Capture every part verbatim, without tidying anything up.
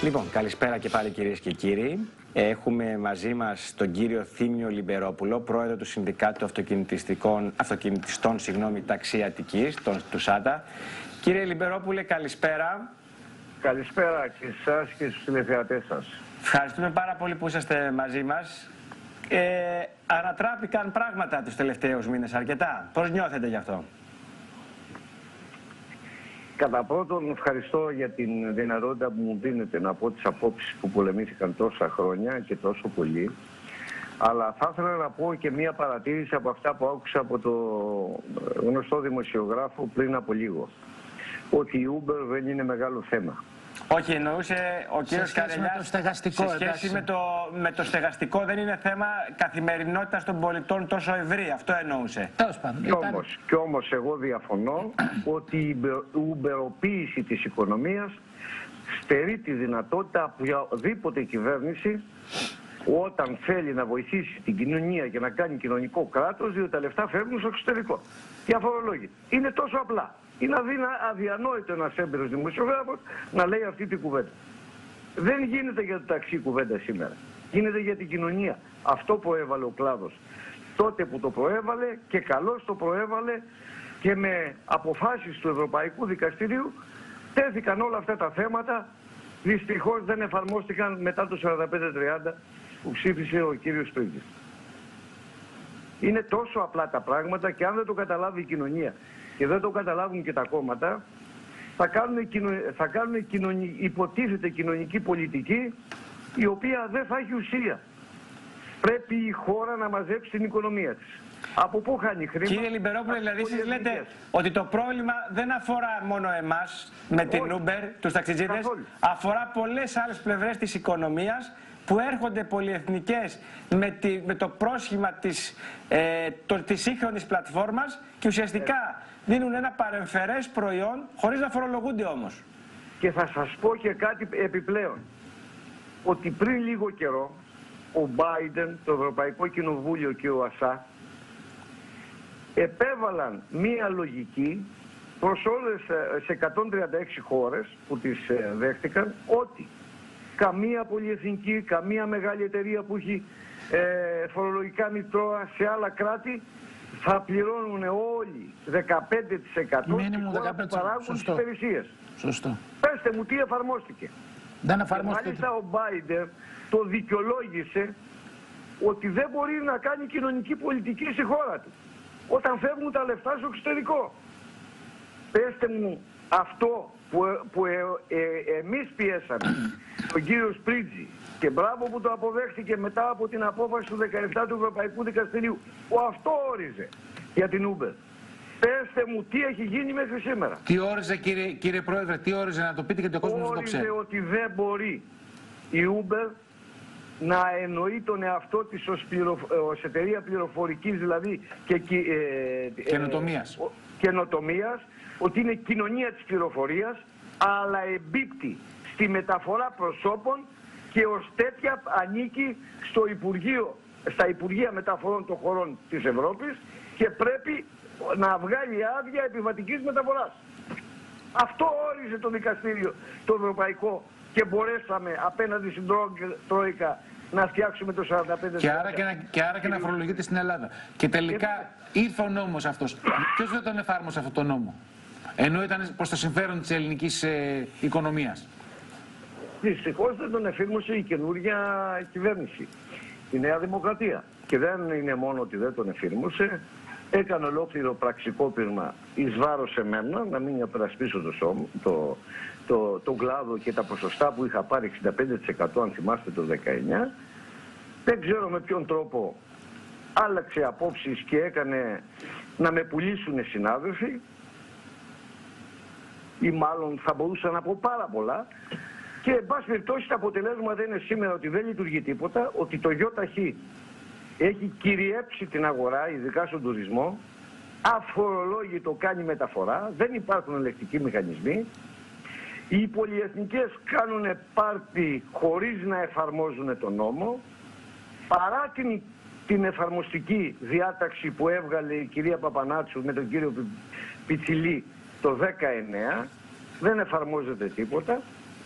Λοιπόν, καλησπέρα και πάλι κυρίες και κύριοι. Έχουμε μαζί μας τον κύριο Θήμιο Λιμπερόπουλο, πρόεδρο του Συνδικάτου Αυτοκινητιστικών, Αυτοκινητιστών συγγνώμη, Ταξί Αττικής, τον, του ΣΑΤΑ. Κύριε Λιμπερόπουλε, καλησπέρα. Καλησπέρα και εσάς και στους τηλεθεατές σας. Ευχαριστούμε πάρα πολύ που είσαστε μαζί μας. Ε, ανατράπηκαν πράγματα τους τελευταίους μήνες αρκετά. Πώς νιώθετε γι' αυτό? Κατά πρώτον, ευχαριστώ για την δυνατότητα που μου δίνετε να πω τις απόψεις που πολεμήθηκαν τόσα χρόνια και τόσο πολύ. Αλλά θα ήθελα να πω και μία παρατήρηση από αυτά που άκουσα από το γνωστό δημοσιογράφο πριν από λίγο. Ότι η Uber δεν είναι μεγάλο θέμα. Όχι, εννοούσε ο κύριος Καρελιάς σε σχέση με το, με το στεγαστικό δεν είναι θέμα καθημερινότητας των πολιτών τόσο ευρύ. Αυτό εννοούσε. Τέλος πάντων. Κι όμως, κι όμως εγώ διαφωνώ ότι η ουμπεροποίηση της οικονομίας στερεί τη δυνατότητα από οποιαδήποτε κυβέρνηση όταν θέλει να βοηθήσει την κοινωνία και να κάνει κοινωνικό κράτος, διότι τα λεφτά φεύγουν στο εξωτερικό. Και αφορολόγητα. Είναι τόσο απλά. Είναι αδύνα, αδιανόητο ένας έμπειρος δημοσιογράφος να λέει αυτή την κουβέντα. Δεν γίνεται για το ταξί κουβέντα σήμερα. Γίνεται για την κοινωνία. Αυτό προέβαλε ο κλάδος. Τότε που το προέβαλε και καλώς το προέβαλε και με αποφάσεις του Ευρωπαϊκού Δικαστηρίου τέθηκαν όλα αυτά τα θέματα. Δυστυχώς δεν εφαρμόστηκαν μετά το σαράντα πέντε τριάντα που ψήφισε ο κύριος Πρίτζης. Είναι τόσο απλά τα πράγματα και αν δεν το καταλάβει η κοινωνία και δεν το καταλάβουν και τα κόμματα, θα κάνουν, θα κάνουν κοινωνι... υποτίθεται κοινωνική πολιτική η οποία δεν θα έχει ουσία. Πρέπει η χώρα να μαζέψει την οικονομία της. Από πού χάνει χρήμα? Κύριε Λιμπερόπουλε, δηλαδή εσείς λέτε ότι το πρόβλημα δεν αφορά μόνο εμάς με την Όχι. Uber, τους ταξιτζίδες, Καθόλου. αφορά πολλές άλλες πλευρές της οικονομίας που έρχονται πολυεθνικές με, τη, με το πρόσχημα της, ε, το, της σύγχρονης πλατφόρμας και ουσιαστικά ε. δίνουν ένα παρεμφερές προϊόν χωρίς να φορολογούνται όμως. Και θα σας πω και κάτι επιπλέον. Ότι πριν λίγο καιρό ο Biden, το Ευρωπαϊκό Κοινοβούλιο και ο ΑΣΑ επέβαλαν μία λογική προς όλες σε εκατόν τριάντα έξι χώρες που τις δέχτηκαν ότι καμία πολυεθνική, καμία μεγάλη εταιρεία που έχει ε, φορολογικά μητρώα σε άλλα κράτη θα πληρώνουν όλοι δεκαπέντε τοις εκατό που παράγουν τις υπηρεσίες. Σωστό. Πέστε μου τι εφαρμόστηκε. Δεν εφαρμόστηκε. Και μάλιστα ο Biden το δικαιολόγησε ότι δεν μπορεί να κάνει κοινωνική πολιτική στη χώρα του όταν φεύγουν τα λεφτά στο εξωτερικό. Πέστε μου αυτό που, που ε, ε, εμείς πιέσαμε τον κύριο Σπρίτζη και μπράβο που το αποδέχτηκε μετά από την απόφαση του δεκαεπτά του Ευρωπαϊκού Δικαστηρίου που αυτό όριζε για την Uber. Πέστε μου τι έχει γίνει μέχρι σήμερα. Τι όριζε κύριε, κύριε Πρόεδρε, τι όριζε να το πείτε και το κόσμο να το ξέρει. Όριζε ότι δεν μπορεί η Uber να εννοεί τον εαυτό της ως, πληροφ... ως εταιρεία πληροφορικής δηλαδή και ε, καινοτομίας. Ε, καινοτομίας, ότι είναι κοινωνία της πληροφορίας, αλλά εμπίπτει στη μεταφορά προσώπων και ως τέτοια ανήκει στο Υπουργείο, στα Υπουργεία Μεταφορών των χωρών της Ευρώπης και πρέπει να βγάλει άδεια επιβατικής μεταφοράς. Αυτό όριζε το δικαστήριο το ευρωπαϊκό και μπορέσαμε απέναντι στην Τρόικα να φτιάξουμε το σαράντα πέντε. Και άρα και να, και άρα και να φορολογείται στην Ελλάδα. Και τελικά και... ήρθε ο νόμος αυτός. Ποιος δεν τον εφάρμοσε αυτό το νόμο? Ενώ ήταν προς το συμφέρον της ελληνικής ε, οικονομίας. Δυστυχώς δεν τον εφήρμοσε η καινούργια κυβέρνηση, η Νέα Δημοκρατία. Και δεν είναι μόνο ότι δεν τον εφήρμοσε, έκανε ολόκληρο πραξικόπημα εις βάρος εμένα, να μην υπερασπίσω το, σώμα, το, το, το κλάδο και τα ποσοστά που είχα πάρει εξήντα πέντε τοις εκατό αν θυμάστε το δεκαεννιά. Δεν ξέρω με ποιον τρόπο άλλαξε απόψεις και έκανε να με πουλήσουν συνάδελφοι ή μάλλον θα μπορούσα να πω πάρα πολλά. Και εν πάση περιπτώσει τα αποτελέσματα είναι σήμερα ότι δεν λειτουργεί τίποτα, ότι το ΙΟΤΑΧΗ έχει κυριέψει την αγορά, ειδικά στον τουρισμό, αφορολόγητο κάνει μεταφορά, δεν υπάρχουν ελεκτικοί μηχανισμοί. Οι πολυεθνικές κάνουν πάρτι χωρίς να εφαρμόζουν τον νόμο, παρά την, την εφαρμοστική διάταξη που έβγαλε η κυρία Παπανάτσου με τον κύριο Πιτσιλή το δεκαεννιά, δεν εφαρμόζεται τίποτα.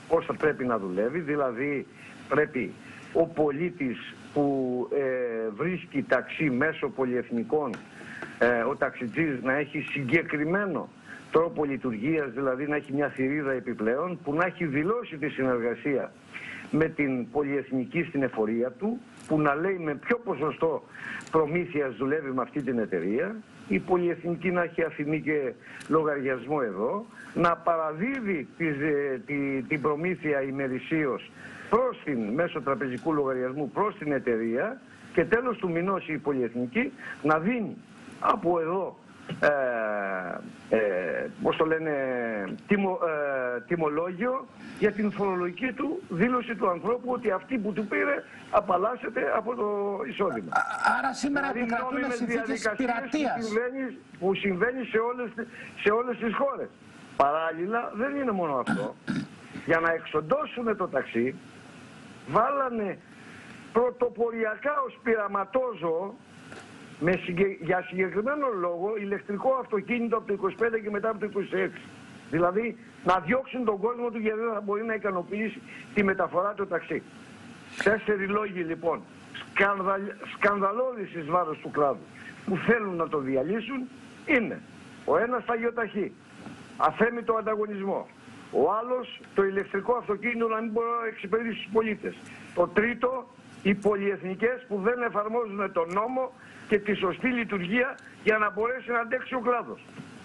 πώς θα πρέπει να δουλεύει, δηλαδή πρέπει ο πολίτης που ε, βρίσκει ταξί μέσω πολυεθνικών, ε, ο ταξιτζής να έχει συγκεκριμένο τρόπο λειτουργίας, δηλαδή να έχει μια θηρίδα επιπλέον, που να έχει δηλώσει τη συνεργασία με την πολυεθνική στην εφορία του, που να λέει με ποιο ποσοστό προμήθειας δουλεύει με αυτή την εταιρεία, η πολυεθνική να έχει αφημί και λογαριασμό εδώ, να παραδίδει τη, τη, την προμήθεια ημερησίως προς την, μέσω τραπεζικού λογαριασμού προς την εταιρεία, και τέλος του μηνός η πολυεθνική να δίνει από εδώ ε, ε, πώς το λένε, τιμο, ε, τιμολόγιο για την φορολογική του δήλωση του ανθρώπου, ότι αυτή που του πήρε απαλλάσσεται από το εισόδημα. Άρα σήμερα δηλαδή, επικρατούν συνθήκες πειρατείας που συμβαίνει, που συμβαίνει σε, όλες, σε όλες τις χώρες. Παράλληλα δεν είναι μόνο αυτό. Για να εξοντώσουν το ταξί βάλανε πρωτοποριακά ως πειραματόζωο, με συγκε... για συγκεκριμένο λόγο, ηλεκτρικό αυτοκίνητο από το είκοσι πέντε και μετά από το είκοσι έξι. Δηλαδή να διώξουν τον κόσμο του, γιατί δεν θα μπορεί να ικανοποιήσει τη μεταφορά του ταξί. Τέσσερι λόγοι λοιπόν σκανδαλ... σκανδαλώδεις εις βάρος του κλάδου που θέλουν να το διαλύσουν είναι: ο ένας ταγιοταχή, αθέμητο ανταγωνισμό; ο άλλος το ηλεκτρικό αυτοκίνητο να μην μπορεί να εξυπηρετήσει τους πολίτες; το τρίτο, οι πολυεθνικές που δεν εφαρμόζουν τον νόμο και τη σωστή λειτουργία για να μπορέσει να αντέξει ο κλάδος.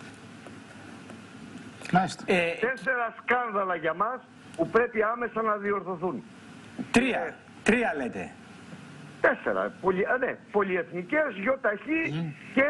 Ε, Τέσσερα σκάνδαλα για μας που πρέπει άμεσα να διορθωθούν. Τρία. Ε, Τρία λέτε. Τέσσερα. Πολυ, α, ναι, πολυεθνικές, γιοταχή mm. και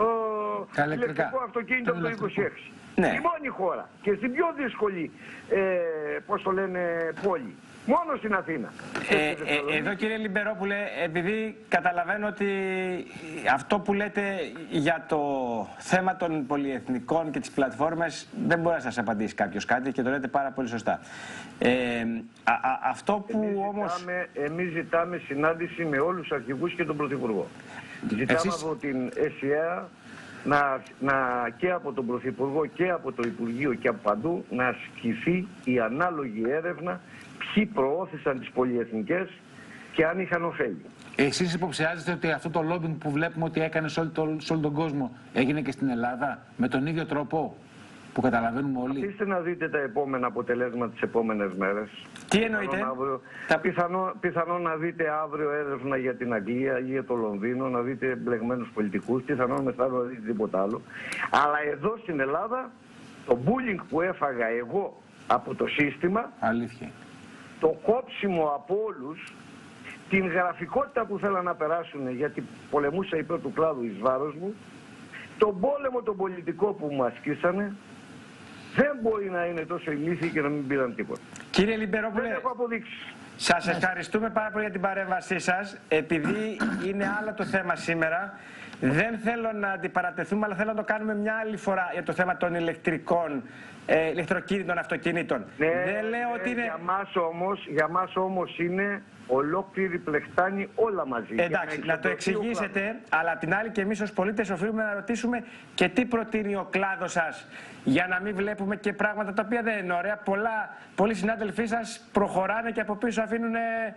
ο ηλεκτρικό αυτοκίνητο από το είκοσι έξι. Ναι. Η μόνη χώρα και στην πιο δύσκολη, ε, πώς το λένε, πόλη. Μόνο στην Αθήνα. Ε, ε, εδώ κύριε Λιμπερόπουλε, επειδή καταλαβαίνω ότι αυτό που λέτε για το θέμα των πολυεθνικών και τις πλατφόρμες δεν μπορεί να σας απαντήσει κάποιος κάτι, και το λέτε πάρα πολύ σωστά. Ε, α, α, αυτό που εμείς όμως... Ζητάμε, εμείς ζητάμε συνάντηση με όλους τους αρχηγούς και τον Πρωθυπουργό. Ζητάμε Εσείς... από την ΕΣΥΑ να, να, και από τον Πρωθυπουργό και από το Υπουργείο και από παντού να ασκηθεί η ανάλογη έρευνα ποιοι προώθησαν τις πολυεθνικές και αν είχαν ωφέλη. Εσείς υποψιάζεστε ότι αυτό το lobbying που βλέπουμε ότι έκανε σε όλο, το, σε όλο τον κόσμο έγινε και στην Ελλάδα με τον ίδιο τρόπο που καταλαβαίνουμε όλοι? Αφήστε να δείτε τα επόμενα αποτελέσματα τις επόμενες μέρες. Τι εννοείτε? Πιθανό, αύριο, τα... πιθανό, πιθανό να δείτε αύριο έρευνα για την Αγγλία ή για το Λονδίνο, να δείτε μπλεγμένους πολιτικούς, πιθανόν μεθαύριο να δείτε τίποτα άλλο. Αλλά εδώ στην Ελλάδα το bullying που έφαγα εγώ από το σύστημα, αλήθεια, το κόψιμο από όλους, την γραφικότητα που θέλαν να περάσουν γιατί πολεμούσα υπέρ του κλάδου εις βάρος μου, τον πόλεμο τον πολιτικό που μου ασκήσανε, δεν μπορεί να είναι τόσο ηλίθιοι και να μην πήραν τίποτα. Κύριε Λιμπερόπουλε, δεν έχω αποδείξει. Σας ευχαριστούμε πάρα πολύ για την παρέμβασή σας. Επειδή είναι άλλο το θέμα σήμερα, δεν θέλω να αντιπαρατεθούμε, αλλά θέλω να το κάνουμε μια άλλη φορά για το θέμα των ηλεκτρικών, ε, ηλεκτροκίνητων αυτοκινήτων. Ναι, δεν λέω ναι, ότι είναι... Για μας όμως, για μας όμως είναι ολόκληρη πλεκτάνη όλα μαζί. Εντάξει, να, να το εξηγήσετε, αλλά απ' την άλλη και εμείς ως πολίτες οφείλουμε να ρωτήσουμε και τι προτείνει ο κλάδος σας, για να μην βλέπουμε και πράγματα τα οποία δεν είναι ωραία. Πολλά, πολλοί συνάδελφοί σας προχωράνε και από πίσω αφήνουν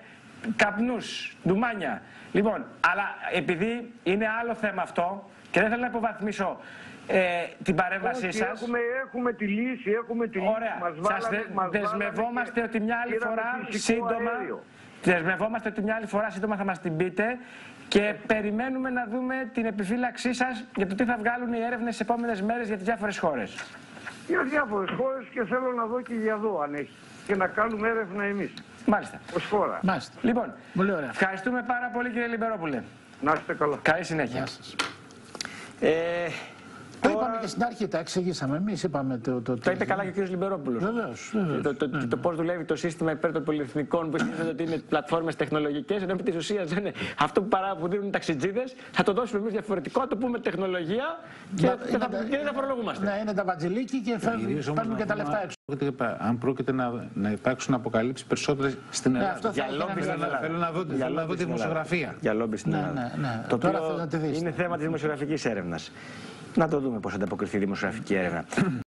καπνούς, ντουμάνια. Λοιπόν, αλλά επειδή είναι άλλο θέμα αυτό και δεν θέλω να υποβαθμίσω ε, την παρέμβασή Όχι, σας. Έχουμε, έχουμε τη λύση, έχουμε τη λύση. Ωραία. Μας σας βάλανε, μας δεσμευόμαστε βάλανε ότι μια άλλη φορά σύντομα... Αέριο. Δεσμευόμαστε ότι μια άλλη φορά σύντομα θα μας την πείτε και περιμένουμε να δούμε την επιφύλαξή σας για το τι θα βγάλουν οι έρευνες στις επόμενες μέρες για τις διάφορες χώρες. Για διάφορες χώρες και θέλω να δω και για εδώ αν έχει. Και να κάνουμε έρευνα εμείς. Μάλιστα. Ως χώρα. Μάλιστα. Λοιπόν, πολύ ωραία. Ευχαριστούμε πάρα πολύ κύριε Λιμπερόπουλε. Να είστε καλά. Καλή συνέχεια. Γεια σας. Ε, Το τώρα... είπαμε και στην αρχή, τα εξηγήσαμε. Εμείς είπαμε το. Το, το είπε καλά και ο κύριος Λιμπερόπουλος. Βεβαίως. Το, το, το, το πώς δουλεύει το σύστημα υπέρ των πολυεθνικών που ισχυρίζονται ότι είναι πλατφόρμες τεχνολογικές, ενώ επί της ουσίας δεν είναι αυτό που, παρά, που δίνουν οι ταξιτζίδες, θα το δώσουμε εμείς διαφορετικό, το πούμε τεχνολογία και να, δεν θα, τα, θα φορολογούμαστε. Ναι, είναι τα βατζιλίκι και φέρνουν και τα λεφτά έξω. Αν πρόκειται να, να υπάρξουν αποκαλύψεις περισσότερες στην Ελλάδα. Ναι, για λόμπι στην Ελλάδα. Θέλω να δω, για θέλω να δω τη δημοσιογραφία. Για λόμπι στην ναι, Ελλάδα. Ναι, ναι. Το Τώρα οποίο να τη δεις, είναι θέμα της δημοσιογραφικής έρευνας. Να το δούμε πώς θα ανταποκριθεί η δημοσιογραφική έρευνα.